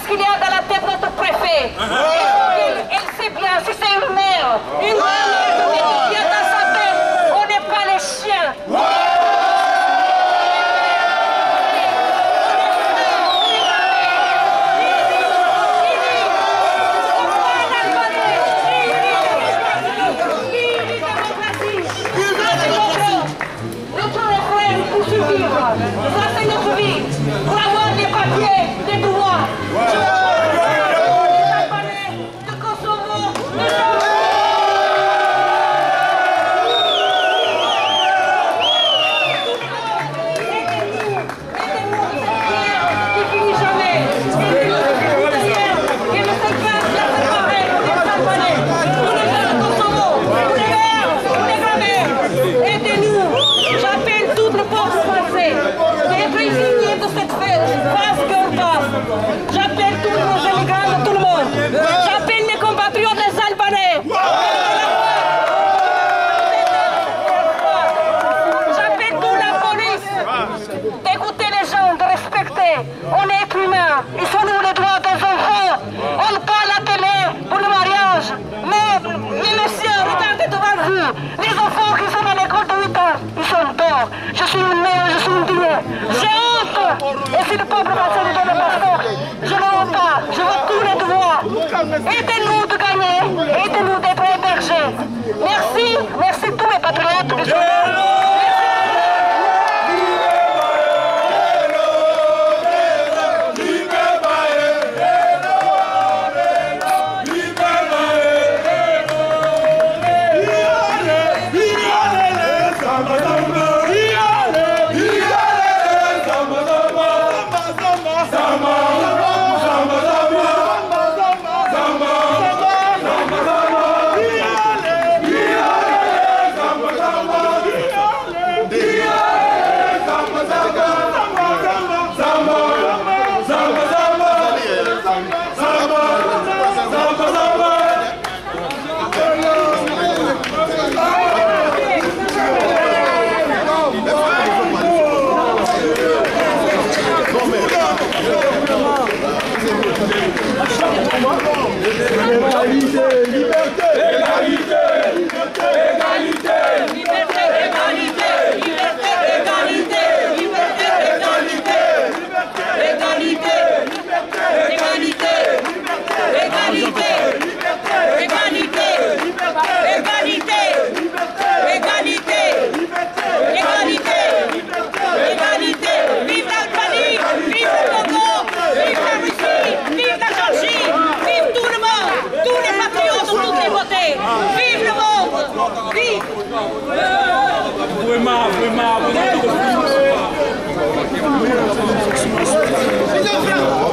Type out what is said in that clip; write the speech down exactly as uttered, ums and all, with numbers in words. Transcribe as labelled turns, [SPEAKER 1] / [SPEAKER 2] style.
[SPEAKER 1] parce qu'il y a dans la tête notre préfet. Elle, elle sait bien, si c'est une mère, une mère qui a dans sa tête, on n'est pas les chiens. Ça c'est notre vie, pour avoir des papiers, des droits. Je veux des Albanais, de Kosovo, de Aidez-nous, aidez-nous, cette guerre qui finit jamais. Aidez-nous, cette guerre qui ne se casse la séparer, pour les Albanais, pour les gens de Kosovo, pour les mères, pour les grands-mères. Aidez-nous, j'appelle tout le peuple français. Indigné de cette phase qu'on passe. J'appelle tous nos immigrants de tout le monde. J'appelle mes compatriotes les Albanais. J'appelle toute la police d'écouter les gens, de respecter. On est êtres humains. Ils sont nous les droits des enfants. On parle à la télé pour le mariage. Mais, mais messieurs, regardez devant vous. Les enfants qui sont à l'école de huit ans, ils sont morts. Je suis une mère, je suis une digne. J'ai honte. Et si le peuple français nous donne le passeport, je ne veux pas. Je veux tous les droits. Aidez-nous de gagner. Aidez-nous d'être hébergés. Merci. Merci tous les patriotes.
[SPEAKER 2] Égalité, liberté, égalité, liberté, égalité, liberté, égalité, liberté, égalité, liberté, égalité, égalité, égalité, égalité, égalité, égalité, égalité, égalité, égalité, vive l'Albanie, vive le Congo, vive la Russie, vive la Géorgie, vive tout le monde, tous les patriotes ont toutes les beautés, vive le monde, vive.
[SPEAKER 3] Vraiment, vraiment, vraiment.